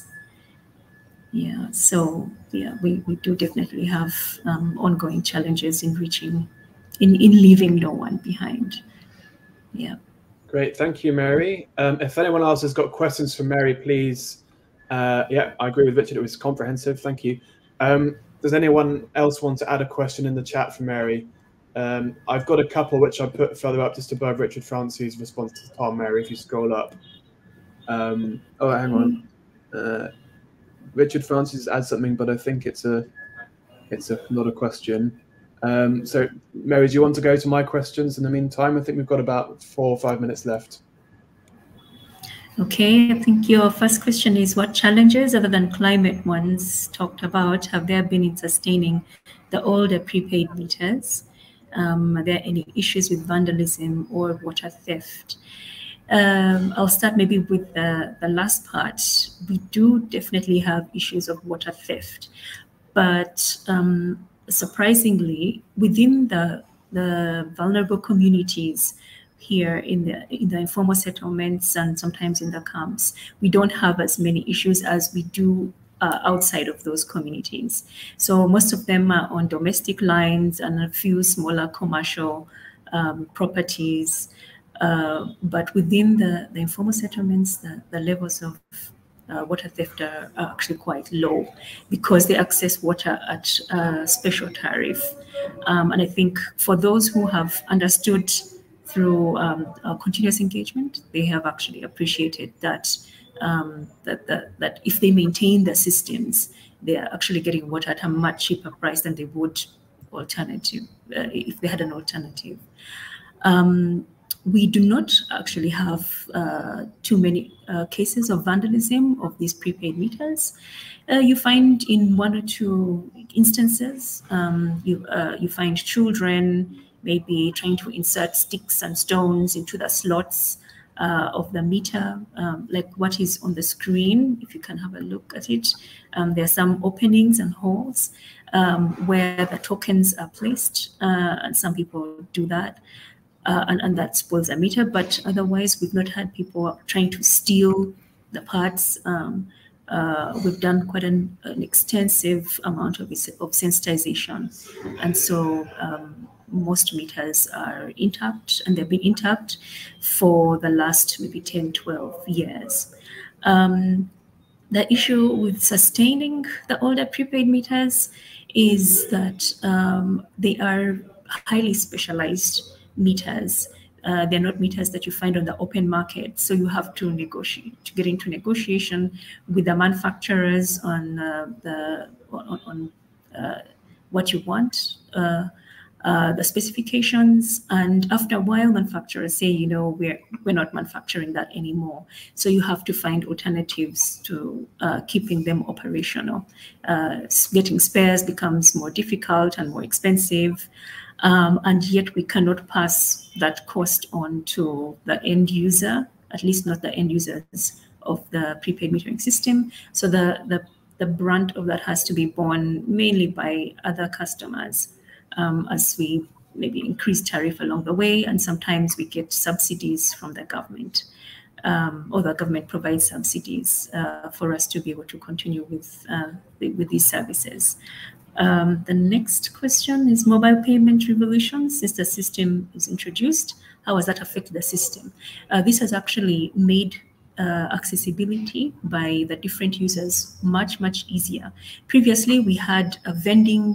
Yeah, so yeah, we, we do definitely have um, ongoing challenges in reaching, in, in leaving no one behind. Yeah. Great. Thank you, Mary. Um, if anyone else has got questions for Mary, please. Uh, yeah, I agree with Richard. It was comprehensive. Thank you. Um, does anyone else want to add a question in the chat for Mary? Um, I've got a couple which I put further up just above Richard Francis' response to Tom, Mary, if you scroll up. Um, oh, hang on. Uh, Richard Francis adds something, but I think it's a, it's a, not a question. Um, so, Mary, do you want to go to my questions in the meantime? I think we've got about four or five minutes left. Okay, I think your first question is, what challenges other than climate ones talked about have there been in sustaining the older prepaid meters? Um, are there any issues with vandalism or water theft? Um, I'll start maybe with the, the last part. We do definitely have issues of water theft, but um, surprisingly, within the, the vulnerable communities here in the, in the informal settlements and sometimes in the camps, we don't have as many issues as we do uh, outside of those communities. So most of them are on domestic lines and a few smaller commercial um, properties. Uh, but within the, the informal settlements, the, the levels of uh, water theft are, are actually quite low because they access water at a special tariff. Um, and I think for those who have understood through um, uh, continuous engagement, they have actually appreciated that, um, that, that, that if they maintain the systems, they are actually getting water at a much cheaper price than they would alternative, uh, if they had an alternative. Um, we do not actually have uh, too many uh, cases of vandalism of these prepaid meters. Uh, you find in one or two instances, um, you, uh, you find children maybe trying to insert sticks and stones into the slots uh, of the meter, um, like what is on the screen, if you can have a look at it. Um, there are some openings and holes um, where the tokens are placed, uh, and some people do that. Uh, and, and that spoils a meter, but otherwise we've not had people trying to steal the parts. Um, uh, we've done quite an, an extensive amount of, of sensitization. And so um, most meters are intact, and they've been intact for the last maybe ten, twelve years. Um, the issue with sustaining the older prepaid meters is that um, they are highly specialized meters. Uh, they're not meters that you find on the open market. So you have to negotiate, to get into negotiation with the manufacturers on uh, the on, on uh, what you want, uh, uh, the specifications, and after a while, manufacturers say, you know, we're we're not manufacturing that anymore. So you have to find alternatives to uh, keeping them operational. Uh, getting spares becomes more difficult and more expensive. Um, and yet we cannot pass that cost on to the end user, at least not the end users of the prepaid metering system. So the, the, the brunt of that has to be borne mainly by other customers um, as we maybe increase tariff along the way, and sometimes we get subsidies from the government. Um, or the government provides subsidies uh, for us to be able to continue with, uh, with these services. Um, the next question is mobile payment revolution. Since the system is introduced, how has that affected the system? Uh, this has actually made uh, accessibility by the different users much, much easier. Previously, we had a vending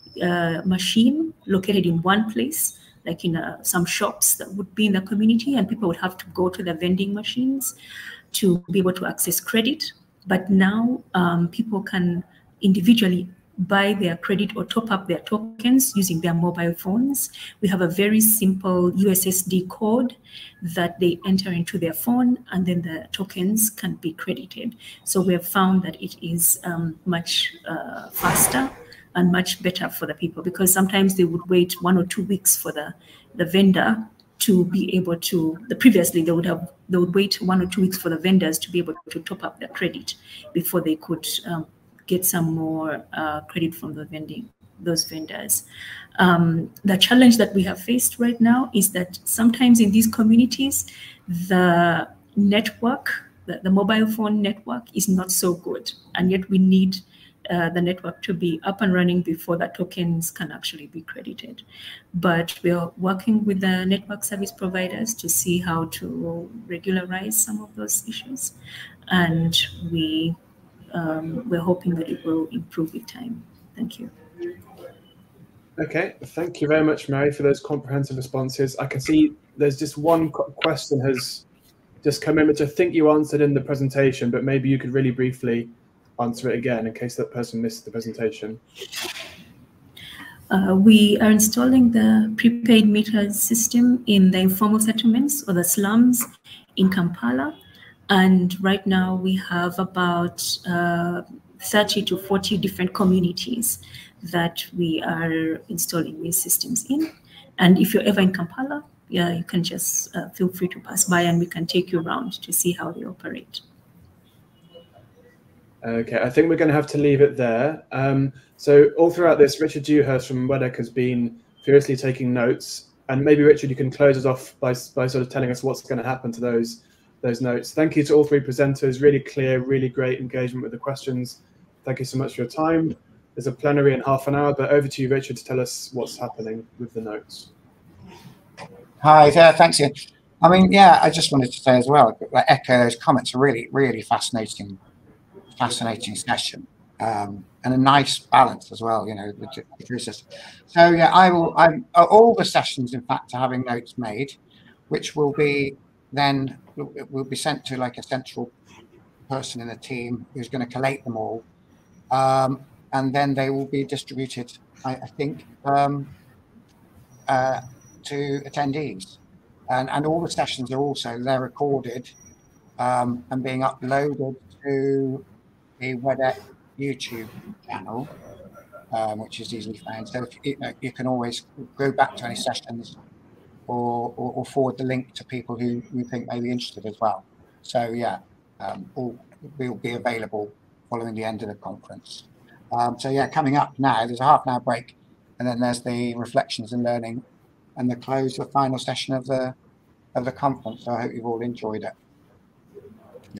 uh, machine located in one place, like in uh, some shops that would be in the community, and people would have to go to the vending machines to be able to access credit. But now um, people can individually buy their credit or top up their tokens using their mobile phones. We have a very simple U S S D code that they enter into their phone, and then the tokens can be credited. So we have found that it is um, much uh, faster and much better for the people, because sometimes they would wait one or two weeks for the, the vendor to be able to, the previously they would have, they would wait one or two weeks for the vendors to be able to top up their credit before they could um, get some more uh, credit from the vending, those vendors. Um, the challenge that we have faced right now is that sometimes in these communities, the network, the, the mobile phone network is not so good, and yet we need uh, the network to be up and running before the tokens can actually be credited. But we are working with the network service providers to see how to regularize some of those issues, and we Um, we're hoping that it will improve with time. Thank you. Okay, thank you very much, Mary, for those comprehensive responses. I can see there's just one question has just come in, which I think you answered in the presentation, but maybe you could really briefly answer it again in case that person missed the presentation. Uh, we are installing the prepaid meters system in the informal settlements or the slums in Kampala. And right now we have about uh, thirty to forty different communities that we are installing these systems in. And if you're ever in Kampala, yeah, you can just uh, feel free to pass by and we can take you around to see how they operate. Okay, I think we're going to have to leave it there. Um, so all throughout this, Richard Dewhurst from W E D C has been furiously taking notes. And maybe, Richard, you can close us off by, by sort of telling us what's going to happen to those those notes. Thank you to all three presenters. Really clear, really great engagement with the questions. thank you so much for your time. There's a plenary in half an hour, but over to you, Richard, to tell us what's happening with the notes. Hi there, thanks Ian. I mean, yeah, I just wanted to say as well, like, echo those comments. A really, really fascinating, fascinating session, um, and a nice balance as well. You know, the, the process. So yeah, I will. I'm all the sessions, in fact, are having notes made, which will be then will be sent to like a central person in the team who's going to collate them all, um, and then they will be distributed, I, I think, um, uh, to attendees. And, and all the sessions are also, they're recorded um, and being uploaded to the WEDEC YouTube channel, um, which is easily found. So if, you, know, you can always go back to any sessions or, or, or forward the link to people who you think may be interested as well. So yeah, um, all will be available following the end of the conference. Um, so yeah, coming up now, there's a half an hour break, and then there's the reflections and learning and the close, the final session of the of the conference. So I hope you've all enjoyed it.